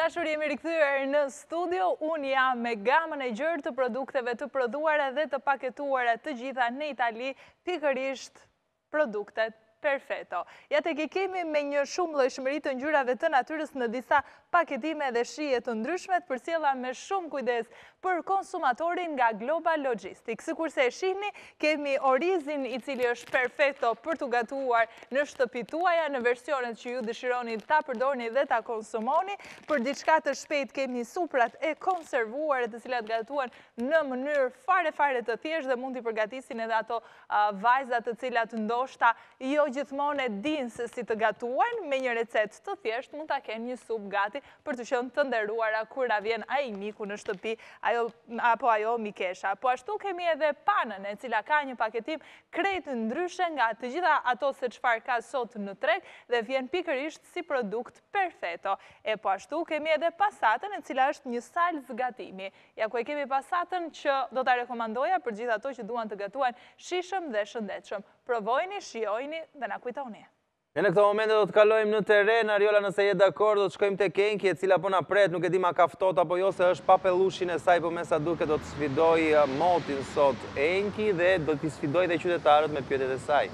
dashur, jemi rikthyer në studio. Unë jam me gamën e gjerë të produkteve të prodhuara dhe të paketuara të gjitha në Itali, pikërisht produktet perfetto. Ja tek i kemi me një shumë llojshmëri të ngjyrave të natyrës në disa paketime dhe shije të ndryshme, të përcjella me shumë kujdes për konsumatorin nga Global Logistics. Sikurse e shihni, kemi orizin i cili është perfetto për t'u gatuar në shtëpitë tuaja në versionet që ju dëshironi ta përdorni dhe ta konsumoni. Për diçka të shpejt kemi suprat e konservuara të cilat gatuan në mënyrë fare të thjeshtë dhe mund t'i përgatisin edhe ato vajzat të cilat ndoshta jo gjithmonë e dinë se si të gatuan. Me një recetë të thjeshtë mund ta kenë një supë gati për të qenë të nderuara kur na vjen ai miku në shtëpi, apo ajo mikesha. Po ashtu kemi edhe panën, e cila ka një paketim krejt ndryshe nga të gjitha ato se çfarë ka sot në treg dhe vjen pikërisht si produkt perfetto. E po ashtu kemi edhe pasatën, e cila është një salcë gatimi. Ja ku e kemi pasatën që do ta rekomandoja për gjithë ato që duan të gatuan shishëm dhe shëndetshëm. Provojini, shijojini dhe na kujtoni. Ne në këto momente do të kalojmë në teren, Arjola, nëse je dakord, do të shkojmë tek Enkin, e cila po na pret, nuk e di ma ka ftohtë apo jo, se është pa pellushin e saj, po me sa duket do të sfidoj motin sot Enki dhe do t'i sfidoj dhe qytetarët me pyetjet e saj.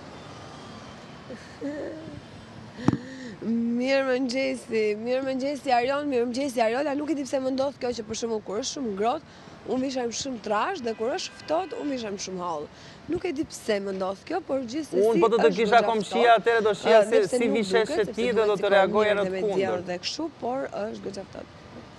Mirëmëngjesi Arjon, mirëmëngjesi Arjola, nuk e di pse më ndodh kjo që për shembull kur është shumë ngrohtë, unë vishem shumë trash dhe kur është ftohtë, unë vishem shumë holl. Nuk e di pse më ndodh kjo, por gjithsesi unë po të kisha komshia, atëre do shija si vishesh ti dhe do të reagoja në të kundërt. Dhe kështu, por është goxha ftohtë.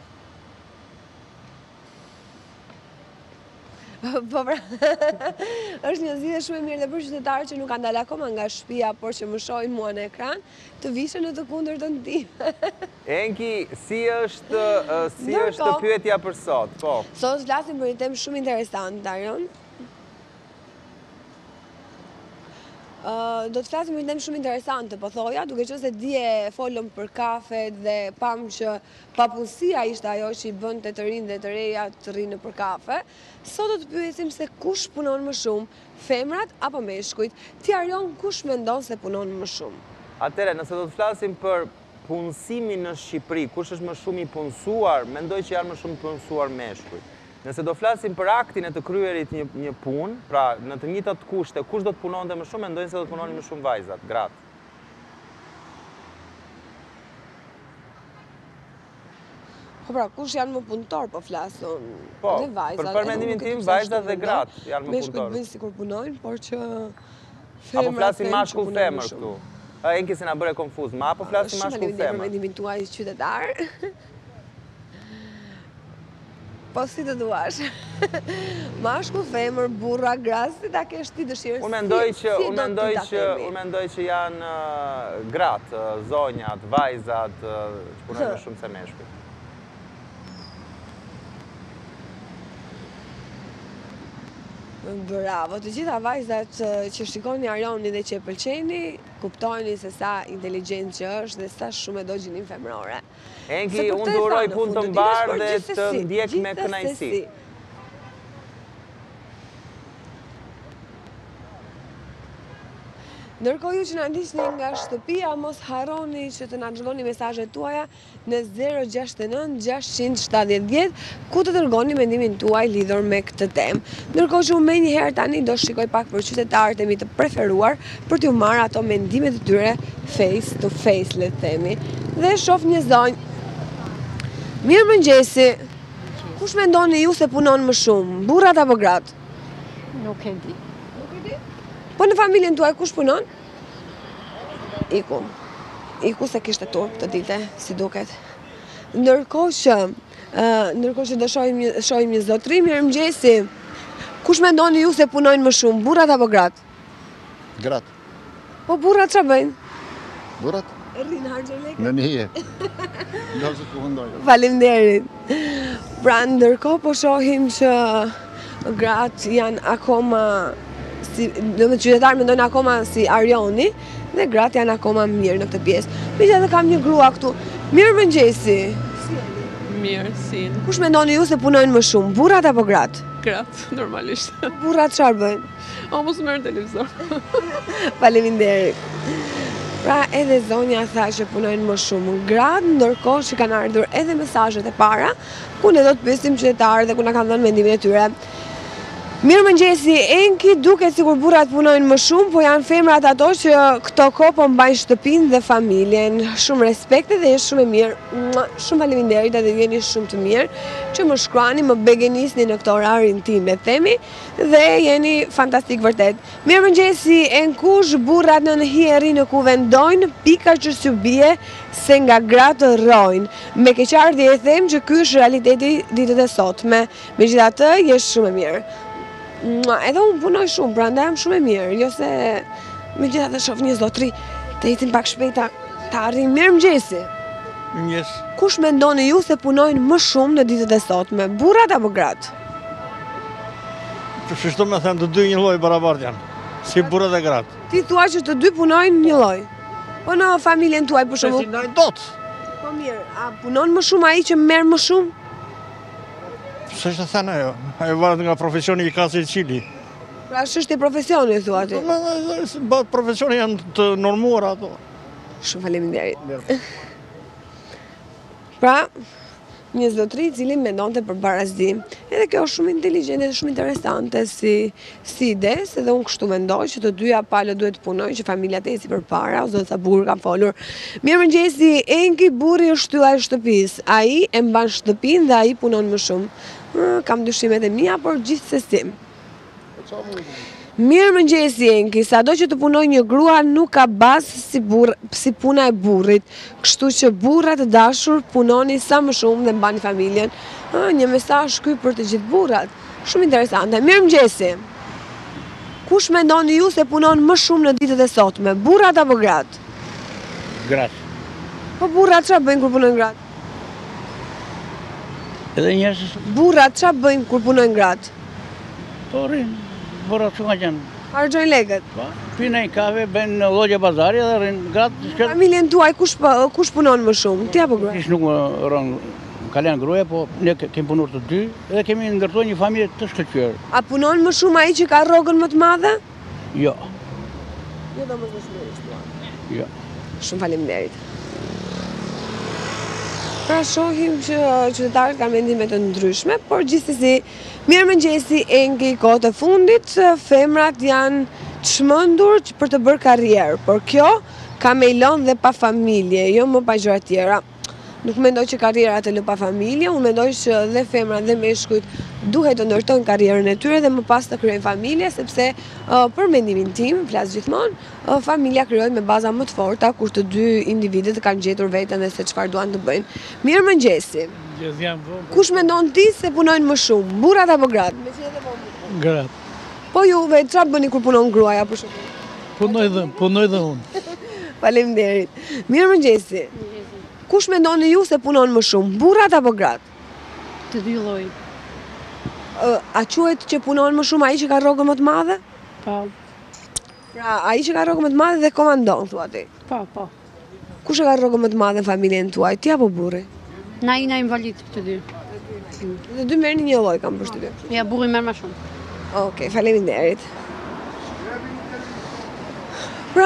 Po pra, është një zgjidhje shumë e mirë dhe për qytetarët që nuk kanë dalë akoma nga shtëpia, por që më shohin mua në ekran, të vishen në të kundërtën time. Enki, si është pyetja për sot? Po. Sot flasim për një temë shumë interesante, Arjon. Do të flasim për një temë shumë interesante, po thoja, duke qenë se dje folëm për kafe dhe pam që papunësia ishte ajo që i bënte të rinj dhe të reja të rinë për kafe. Sot do të pyesim se kush punon më shumë, femrat apo meshkujt? Ti Arjon, kush mendon se punon më shumë? Atëre, nëse do të flasim për punësimin në Shqipëri, kush është më shumë i punësuar, mendoj që janë më shumë punësuar meshkujt. Nëse do flasim për aktin e të kryerit një punë, pra në të njëjtat kushte, kush do të punonte më shumë, mendojnë se do të punonin më shumë vajzat, gratë. Po pra, kush janë më punëtor, po flasun? Po, për mendimin tim, vajzat dhe gratë janë më punëtor. Meshkujt bëjnë sikur punojnë, por që apo flasim mashkull-femër këtu? Enki se na bëre konfuz, ma apo flasim mashkull-femër? Shumë për mendimin tuaj qytetar. Po si të duash. Mashkull, femër, burra, gratë, si ta kesh ti dëshirë? Unë mendoj që janë gratë, zonjat, vajzat, që punojnë më shumë se meshkujt. Bravo, të gjitha vajzat që shikoni Arjoni dhe që e pëlqeni, kuptojni se sa inteligent që është dhe sa shumë e do gjinin femrore. Enki, unë të uroj punë të mbarë dhe të ndjek me kënaqësi. Ndërkohë ju që na ndiqni nga shtëpia, mos harroni që të na dërgoni mesazhet tuaja në 069 670 10, ku të dërgoni mendimin tuaj lidhur me këtë temë. Ndërkohë që unë më një herë tani do shikoj pak për qytetarët e mi të preferuar për t'ju marrë ato mendimet e tyre face to face, le të themi. Dhe shoh një zonjë. Mirëmëngjesi. Kush mendoni ju se punon më shumë, burrat apo gratë? Nuk e di. Po në familjen tuaj kush punon? Iku se kishte turp të dilte, si duket. Ndërkohë që do shohim një zotëri, mirëmëngjesi. Kush mendoni ju se punojnë më shumë, burrat apo gratë? Gratë. Po burrat çfarë bëjnë? Burrat? Rrinë harxhën lekë. Në nije. Ndosë të mundojnë. Faleminderit. Pra ndërkohë po shohim që gratë janë akoma do me qytetarë mendojnë akoma si Arjoni dhe gratë janë akoma mirë në këtë pjesë. Megjithatë kam një grua këtu. Mirëmëngjesi. Mirë, si. Kush mendoni ju se punojnë më shumë, burrat apo gratë? Gratë, normalisht. Burrat çfarë bëjnë? Mos merr televizor. Faleminderit. Pra edhe zonja tha që punojnë më shumë gratë, ndërkohë që kanë ardhur edhe mesazhet e para, ku ne do të pyesim qytetarët dhe ku na kanë dhënë mendimin e tyre. Mirë mëngjesi, Enki, duket sikur burrat punojnë më shumë, po janë femrat ato që këto kohë po mbajnë shtëpinë dhe familjen. Shumë respekt dhe është shumë e mirë. Shumë faleminderit edhe jeni shumë të mirë që më shkruani, më begenisni në këtë orarin tim, le të themi, dhe jeni fantastik vërtet. Mirë mëngjesi, Enkush, burrat në hieri në ku vendojnë, pika që s'ju bie se nga gratë rrojnë. Me keqardhje e them që ky është realiteti ditët e sotme. Megjithatë, je shumë e mirë. Edhe unë punoj shumë, pra ndaj jam shumë e mirë, jo se me gjitha të shof një zotri të jetin pak shpejta të arrim. Mirë mëngjesi. Mëngjes. Kush mendoni ju se punojnë më shumë në ditët e sotme, burrat apo gratë? Shështu me them të dy një lloj barabart janë, si burrat e gratë. Ti thua që të dy punojnë një lloj. Po në familjen tuaj për shembull. Si ndaj dot. Po mirë, a punon më shumë ai që merr më shumë? S'është të thënë ajo. Ajo varet nga profesioni i kasës cili. Pra është profesioni thua ti. Profesioni janë të normuar ato. Shumë faleminderit. Pra, një zotri i cili mendonte për barazdi. Edhe kjo është shumë inteligjente dhe shumë interesante si ide, se dhe unë kështu mendoj që të dyja palët duhet të punojnë, që familja të eci përpara, ose sa burr kam folur. Mirë mëngjesi, Enki, burri është shtylla e shtëpisë. Ai e mban shtëpinë dhe ai punon më shumë. Kam dyshimet e mia, por gjithsesi. Mirë mëngjesi, Enki, sado që të punoj një grua nuk ka bazë si puna e burrit, kështu që burrat të dashur punoni sa më shumë dhe mbani familjen. Një mesazh ky për të gjithë burrat. Shumë interesante. Mirë mëngjesi. Kush mendoni ju se punon më shumë në ditët e sotme, burrat apo gratë? Gratë. Po burrat çfarë bëjnë kur punojnë gratë? Edhe njerëz Burrat çfarë bëjnë kur punojnë gratë? po rrinë, burrat që janë. Harxojnë lekët. Pinë kafe, bën në llogje bazari dhe rrinë gratë. Familjen tuaj kush punon më shumë, ti apo gruaja? Kish nuk më rron kalen gruaja, po ne kemi punuar të dy dhe kemi ndërtuar një familje të shkëlqyer. A punon më shumë ai që ka rrogën më të madhe? Jo. Jo domosdoshmërisht. Jo. Shumë faleminderit. Pra shohim që qytetarët kanë mendime të ndryshme, por gjithsesi, mirë mëngjesi, Enki, kohët e fundit, femrat janë çmendur për të bërë karrierë, por kjo ka me i lënë dhe pa familje, jo më pa gjëra tjera. Nuk mendoj që karriera të lë pa familje, unë mendoj që dhe femrat dhe meshkujt duhet të ndërtojnë karrierën e tyre dhe më pas të krijojnë familje, sepse për mendimin tim, flas gjithmonë, familja krijohet me baza më të forta kur të dy individët kanë gjetur veten dhe se çfarë duan të bëjnë. Mirë mëngjesi. Kush mendon ti se punojnë më shumë, burrat apo gratë? Gratë. Po juve çfarë bëni kur punon gruaja për shembull? Punoj dhe unë. Faleminderit. Mirë mëngjesi. Kush mendoni ju se punon më shumë, burrat apo gratë? Të dy lloj. A quhet që punon më shumë ai që ka rrogën më të madhe? Po. Pra, ai që ka rrogën më të madhe dhe komandon, thua ti. Po. Kush e ka rrogën më të madhe në familjen tuaj, ti apo burri? Na i invalid të dy. Dhe dy merrni një lloj kam përshtypjen. Ja, burri merr më shumë. Okej, faleminderit. Pra,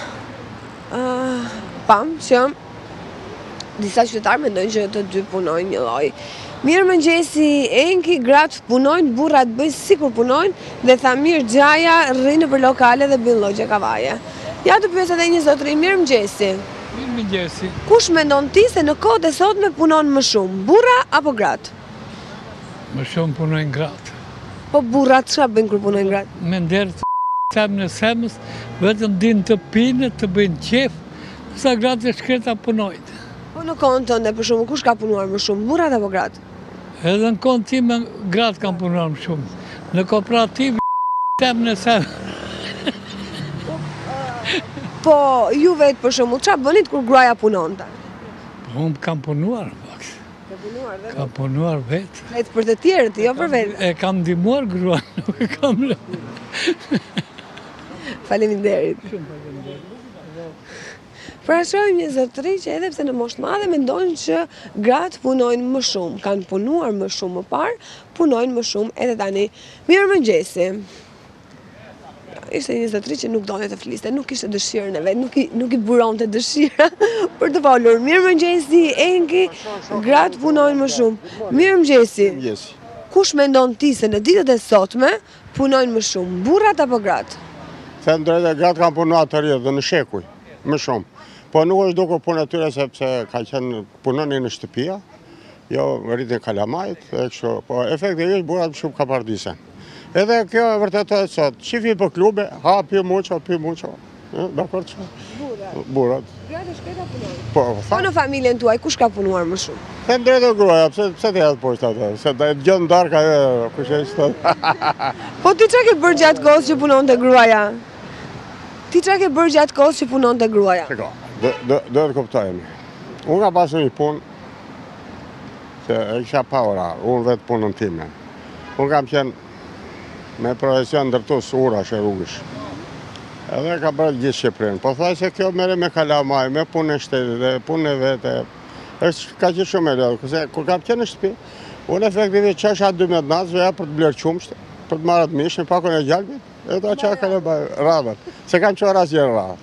pam që disa qytetarë mendojnë që të dy punojnë një lloj. Mirë mëngjesi, Enki, gratë punojnë, burrat bëjnë sikur punojnë dhe tha mirë gjaja rrinë për lokale dhe bëjnë llogje kavaje. Ja të pyes edhe një zotëri, mirë mëngjesi. Mirë mëngjesi. Kush mendon ti se në kohët e sotme punon më shumë, burra apo gratë? Më shumë punojnë gratë. Po burrat çfarë bëjnë kur punojnë gratë? Me nderë të semnë e semës, vetëm din të pinë, të bëjnë qef, sa gratë e shkreta punojnë. Po në kohën tënde për shembull, kush ka punuar më shumë, burrat apo gratë? Edhe në kohën time gratë kanë punuar më shumë. Në kooperativ semnë e semës. Po ju vetë për shembull, çfarë bënit kur gruaja punonte? Unë kam punuar, vaks. Kam punuar vetë. Vetë për të tjerët, jo për vetë. E kam ndihmuar gruan, nuk e kam lënë. Faleminderit. Pra shohim një zotëri që edhe pse në moshë të madhe mendojnë që gratë punojnë më shumë, kanë punuar më shumë më parë, punojnë më shumë edhe tani. Mirë mëngjesi. ishte një zotëri që nuk donte të fliste, nuk ishte dëshirën e vetë, nuk i buronte dëshira për të folur. Mirëmëngjesi, Enki, gratë punojnë më shumë. Mirëmëngjesi. Kush mendon ti se në ditët e sotme punojnë më shumë, burrat apo gratë? Them drejtë, gratë kanë punuar të rrjedhë dhe në shekuj, më shumë. Po nuk është duke punë atyre sepse ka qenë punonin në shtëpia, jo rritin kalamajt, po efektivisht burrat shumë ka pardisen. Edhe kjo e vërtetohet sot. Qifi për klube, pi Muço. Dakor që? Burrat. Gratë shketa punojnë. Po në familjen tuaj, kush ka punuar më shumë? Them drejtë gruaja, pse të jetë poshtë atë? Se të gjën darka kush e ishte. Po ti çka ke bërë gjatë kohës që punon të gruaja? Ti çka ke bërë gjatë kohës që punon të gruaja? Do të kuptojmë. Unë ka pasur një punë që e kisha pa ora, unë vetë punën time. Unë kam qenë me profesion ndërtues urash e rrugësh. Edhe ka bërë gjithë Shqipërinë. Po thaj se kjo merre me kalamaj, me punë e shtetit dhe punë e vete. Është ka qenë shumë e lehtë. Kur kam qenë në shtëpi, unë efektivisht çesha 12 natë ja për të blerë qumsht, për të marrë të mishin, pakon e gjalpit, e ta çka kalamaj radhat. Se kam çuar asgjë radhë.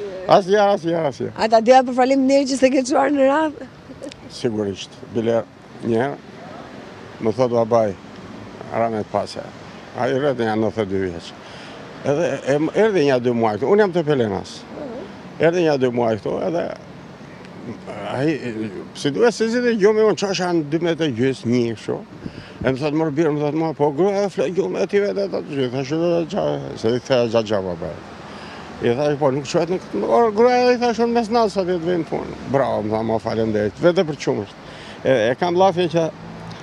Asgjë. Ata dia për faleminderit që se ke çuar në radhë. Sigurisht. Bile një herë më thot babai, Ramet Pase. Ai rreth janë 92 vjeç. Edhe erdhi një 2 muaj këtu. Unë jam të Pelenas. Erdhi një 2 muaj këtu edhe ai si duhet se zgjidhë gjumë unë çosha në 2 metra gjys, një kështu. E më thot më birë, më thot më po gruaja flet gjumë ti vetë ato gjithë. Se i tha xhaxha babai. I thash po nuk shohet në këtë orë, gruaja i thash unë mes natës sa të vjen punë. Bravo, më tha, më faleminderit. Vetë për çumsht. E kam llafje që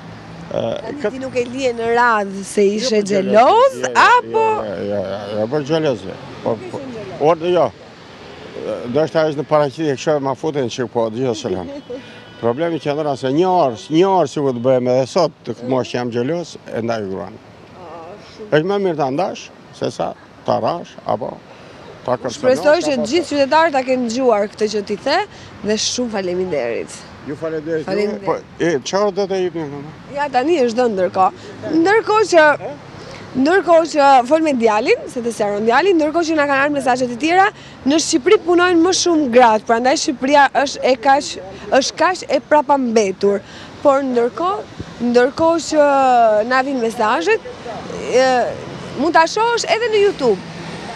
ti nuk e lije në radhë se ishe xheloz apo po xheloz. Orë jo. Do të thashë në paraqitje kështu ma futen çik po gjithë selam. Problemi që ndonëse se një orë si të bëhem edhe sot të këtë moshë që jam xheloz e ndaj gruan. Është më mirë ta ndash se sa ta rash apo Shpresoj që gjithë qytetarët ta kenë dëgjuar këtë që ti the dhe shumë faleminderit. Ju faleminderit. Po çfarë do të jepni më? Ja tani është dhënë ndërkohë. Ndërkohë që fol me djalin, se të sjaron djalin, ndërkohë që na kanë ardhur mesazhe të tjera, në Shqipëri punojnë më shumë gratë, prandaj Shqipëria është kaq e prapambetur. Por ndërkohë që na vijnë mesazhet, mund ta shohësh edhe në YouTube.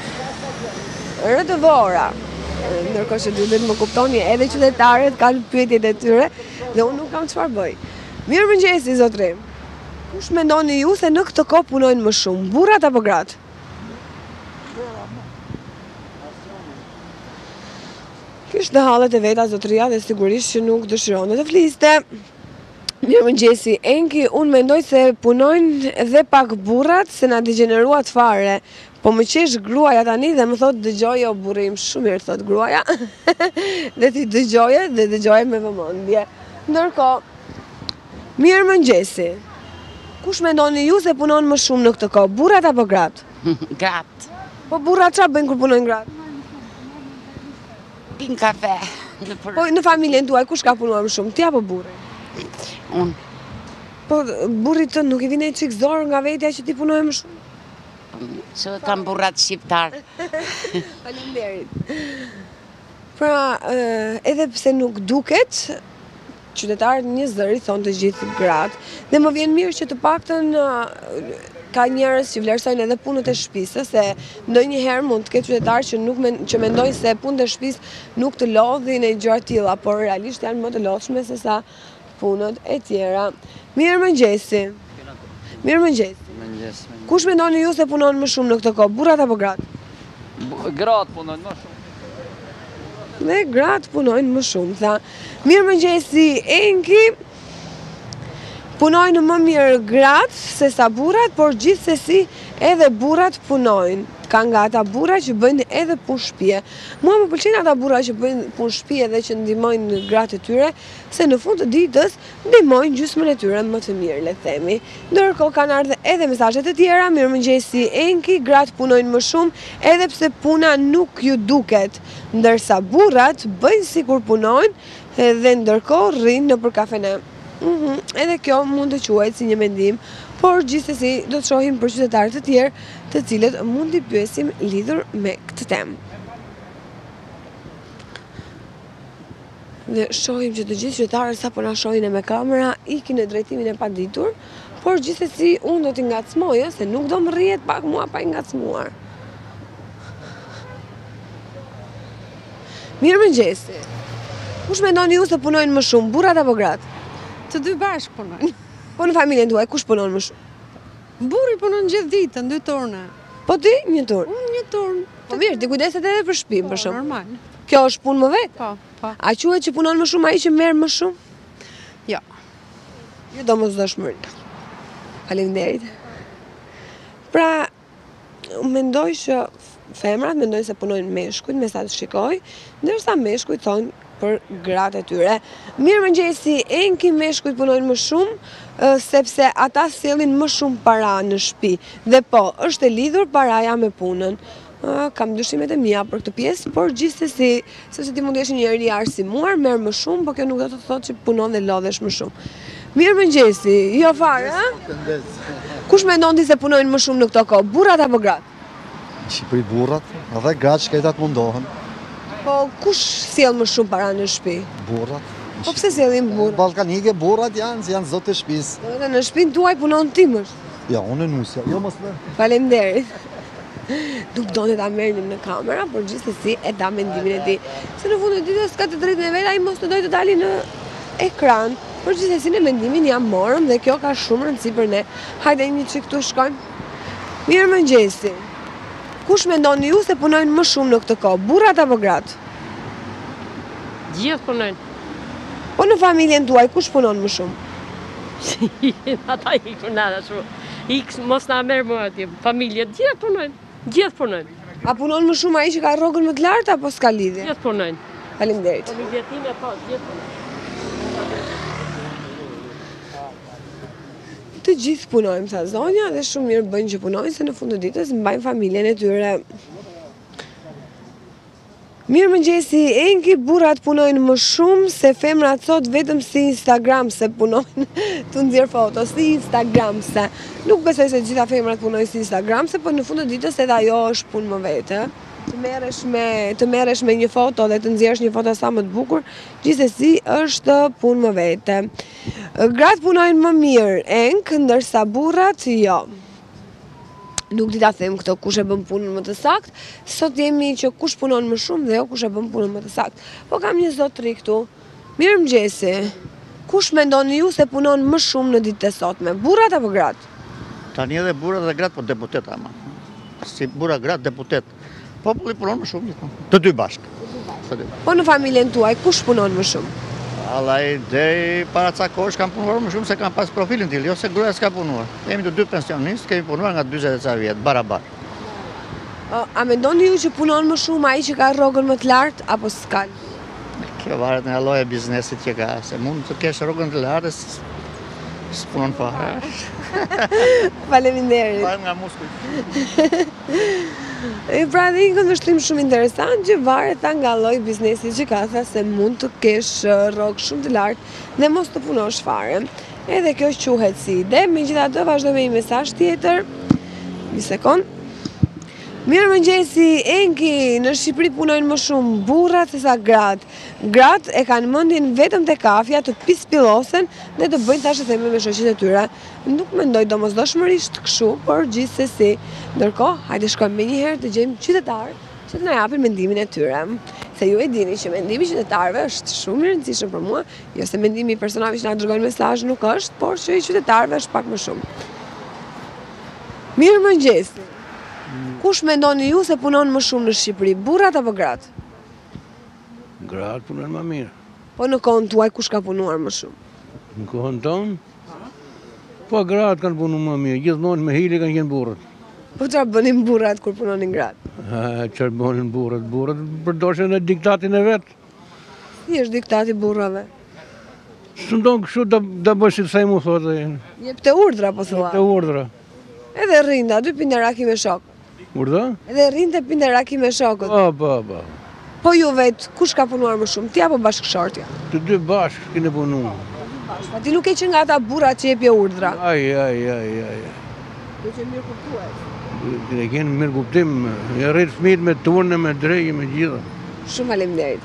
RTV Ora. Ndërkohë që duhet më kuptoni, edhe qytetarët kanë pyetjet e tyre dhe unë nuk kam çfarë bëj. Mirëmëngjesi zotrim. Kush mendoni ju se në këtë kohë punojnë më shumë, burrat apo gratë? Kishte hallet e veta zotria dhe sigurisht që nuk dëshironte të fliste. Mirëmëngjesi, Enki, unë mendoj se punojnë dhe pak burrat se na degeneruat fare. Po më qesh gruaja tani dhe më thot dëgjoje o burrim, shumë mirë thot gruaja. Dhe ti dëgjoje me vëmendje. Ndërkohë, mirëmëngjesi. Kush mendoni ju se punon më shumë në këtë kohë, burrat apo gratë? Gratë. Po burrat çfarë bëjnë kur punojnë gratë? Pin kafe. Po në familjen tuaj kush ka punuar më shumë, ti apo burri? Unë. Po burrit të nuk i vjen çik zor nga vetja që ti punojë më shumë? Se kam burrat shqiptare. Faleminderit. Pra, edhe pse nuk duket, qytetarët një zëri thonë të gjithë gratë, dhe më vjen mirë që të paktën ka njerëz që vlerësojnë edhe punët e shtëpisë, se ndonjëherë mund të ketë qytetarë që mendojnë se punët e shtëpisë nuk të lodhin e gjëra të tilla, por realisht janë më të lodhshme se sa punët e tjera. Mirëmëngjesi. Mirëmëngjes. Kush mendoni ju se punon më shumë në këtë kohë, burrat apo gratë? Gratë punojnë më shumë. Dhe gratë punojnë më shumë, tha. Mirëmëngjesi, Enki. Punojnë më mirë gratë se sa burrat, por gjithsesi edhe burrat punojnë. Ka nga ata burra që bëjnë edhe punë shtëpie. Mua më pëlqejnë ata burra që bëjnë punë shtëpie dhe që ndihmojnë gratë e tyre, se në fund të ditës ndihmojnë gjysmën e tyre më të mirë, le të themi. Ndërkohë kanë ardhur edhe mesazhe të tjera. Mirëmëngjesi Enki, gratë punojnë më shumë, edhe pse puna nuk ju duket, ndërsa burrat bëjnë sikur punojnë dhe ndërkohë rrinë nëpër kafene. Edhe kjo mund të quhet si një mendim por gjithsesi do të shohim për qytetarët e tjerë të cilët mund t'i pyesim lidhur me këtë temë. Dhe shohim që të gjithë qytetarët sa po na shohin me kamera ikin në drejtimin e paditur, por gjithsesi unë do t'i ngacmoj, se nuk do më rrihet pak mua pa i ngacmuar. Mirëmëngjesi. Kush mendoni ju se punojnë më shumë, burrat apo gratë? Të dy bashkë punojnë. Po në familjen tuaj kush punon më shumë? Burri punon gjithë ditën, 2 turne. Po ti një turn? Unë një turn. Po mirë, ti kujdeset edhe për shtëpinë për shkak. Normal. Kjo është punë më vetë? Po. A quhet që punon më shumë ai që merr më shumë? Jo. Jo domosdoshmëri. Faleminderit. Pra, mendoj që femrat mendojnë se punojnë meshkujt, me sa të shikoj, ndërsa meshkujt thonë për gratë e tyre. Mirëmëngjesi, Enkin meshkujt punojnë më shumë, sepse ata sjellin më shumë para në shtëpi. Dhe po, është e lidhur paraja me punën. Kam dyshimet e mia për këtë pjesë, por gjithsesi, sepse ti mund të jesh një njeri i arsimuar, merr më shumë, por kjo nuk do të thotë që punon dhe lodhesh më shumë. Mirëmëngjesi, jo fare, ha? Kush mendon ti se punojnë më shumë në këto kohë, burrat apo gratë? Në Shqipëri burrat, edhe gratë shkretat mundohen. Po kush sjell më shumë para në shtëpi? Burrat. Po pse sjellin burrat? Ballkanike burrat janë zotë të shtëpisë. Edhe në shtëpinë tuaj punon ti më? Ja, unë në Muço. Jo mos më. Faleminderit. Nuk do ta merrnim në kamera, por gjithsesi e dam mendimin e tij. Se në fund të ditës ka të drejtën e vet, ai mos të dojë të dalë në ekran. Por gjithsesi në mendimin jam morëm dhe kjo ka shumë rëndësi për ne. Hajde një çik këtu shkojmë. Mirëmëngjesi. Kush mendoni ju se punojnë më shumë në këtë kohë, burrat apo gratë? Gjithë punojnë. Po në familjen tuaj kush punon më shumë? Ata ikën nada shumë. Mos na merr më atje. Familjet gjithë punojnë. Gjithë punojnë. A punon më shumë ai që ka rrogën më të lartë apo s'ka lidhje? Gjithë punojnë. Faleminderit. Familjet time po, gjithë punojnë. Të gjithë punojmë, tha zonja, dhe shumë mirë bëjnë që punojnë, se në fund të ditës mbajnë familjen e tyre. Mirëmëngjesi, Enki, burrat punojnë më shumë se femrat sot vetëm si Instagram se punojnë të nxjerr foto, si Instagram se. Nuk besoj se gjitha femrat punojnë si Instagram se, por në fund të ditës edhe ajo është punë më vetë. Të merresh me një foto dhe të nxjerrësh një foto sa më të bukur, gjithsesi është punë më vete. Gratë punojnë më mirë, Enk, ndërsa burrat jo. Nuk di ta them këto kush e bën punën më të saktë. Sot jemi që kush punon më shumë dhe jo kush e bën punën më të saktë. Po kam një zotëri këtu. Mirëmëngjesi. Kush mendoni ju se punon më shumë në ditët e sotme, burrat apo gratë? Tani edhe burrat dhe gratë po deputet ama. Si burra gratë deputet. Populli punon më shumë, të dy bashkë. Po në familjen tuaj, kush punon më shumë? Allaj, deri para ca kohësh kam punuar më shumë se kam pas profilin t'il, jo se gruaja s'ka punuar. Jemi të dy pensionistë, kemi punuar nga 40 e ca vjetë, barabar. A mendoni ju që punon më shumë ai që ka rrogën më të lartë, apo s'ka? Kjo varet nga lloji e biznesit që ka, se mund të kesh rrogën të lartë, s'punon fare. Faleminderit. Varet nga muskujt. Pra dhe një këndvështrim shumë interesant që varet nga lloji biznesi që ka, tha se mund të kesh rrogë shumë të lartë dhe mos të punosh fare. Edhe kjo quhet si ide, megjithatë vazhdoj me një mesazh tjetër. Një sekond. Mirëmëngjesi, Enki, në Shqipëri punojnë më shumë burrat se sa gratë. Gratë e kanë mendjen vetëm te kafja, të pispillosen dhe të bëjnë thashë theme me shoqet e tyre. Nuk mendoj domosdoshmërisht kështu, por gjithsesi. Ndërkohë, hajde shkojmë menjëherë të gjejmë qytetarë që të na japin mendimin e tyre. Se ju e dini që mendimi i qytetarëve është shumë i rëndësishëm për mua, jo se mendimi i personave që na dërgojnë mesazh nuk është, por që i qytetarëve është pak më shumë. Mirëmëngjesi. Kush mendoni ju se punon më shumë në Shqipëri, burrat apo gratë? Gratë punojnë më mirë. Po në kohën tuaj kush ka punuar më shumë? Në kohën tonë? Po gratë kanë punuar më mirë, gjithmonë me hile kanë qenë burrat. Po çfarë bënin burrat kur punonin gratë? Çfarë bënin burrat? Burrat përdorshin në diktatin e vet. Si është diktati burrave? S'ndon kështu da bësh si sa i mu thotë. Jepte urdhra po thua. Jepte urdhra. Edhe rrinda, dy pinte raki me shok. Urdhë? Edhe rrinte pinte raki me shokët. Po. Po ju vetë, kush ka punuar më shumë, ti apo bashkëshortja? Të dy bashkë kene punuar. Pa ti nuk e që nga ata burrat që jepje urdhra. Aj. Do që mirë kuptues. E kënë mirë kuptim, e rritë fëmijët me turne, me drejë, me gjitha. Shumë faleminderit.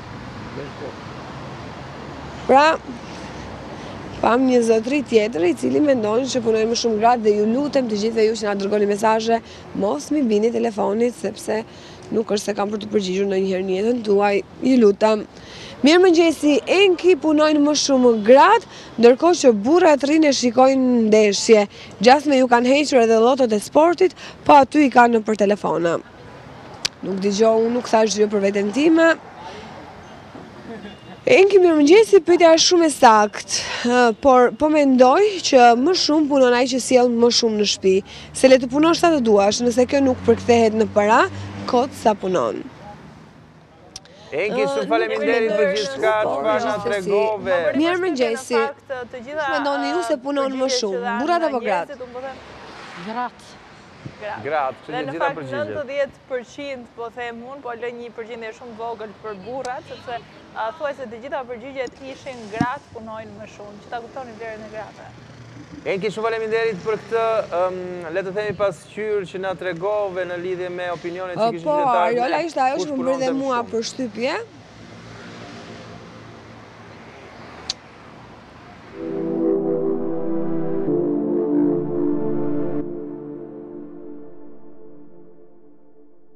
Pra, pam një zotëri tjetër i cili mendon që punojnë më shumë gratë dhe ju lutem të gjithëve ju që na dërgoni mesazhe, mos mi bini telefonit sepse nuk është se kam për të përgjigjur ndonjëherë në jetën tuaj, ju lutem. Mirë mëngjesi, Enki punojnë më shumë gratë, ndërkohë që burrat rinë e shikojnë ndeshje. Gjasme ju kanë hequr edhe llotot e sportit, po aty i kanë për telefona. Nuk dëgjoj, nuk thash gjë për veten time. Enki mirë mëngjesi, pyetja është shumë e saktë, por po mendoj që më shumë punon ai që sjell më shumë në shtëpi, se le të punosh sa të duash, nëse kjo nuk përkthehet në para, kot sa punon. Enki, shumë faleminderit për gjithçka çfarë na tregove. Mirë mëngjesi. Mendoni ju se punon më shumë, burrat apo gratë? Gratë. Gratë, që gjitha përgjigjet. Në fakt 90% po them unë, po lë një përgjigje shumë vogël për burrat, sepse thuaj se të gjitha përgjigjet ishin gratë punojnë më shumë, që ta kuptoni vlerën e grave. Enki, shumë faleminderit për këtë, le të themi pasqyrë që na tregove në lidhje me opinionet që kishin qytetarët. Po, Arjola ishte ajo që më bëri dhe mua për shtypje,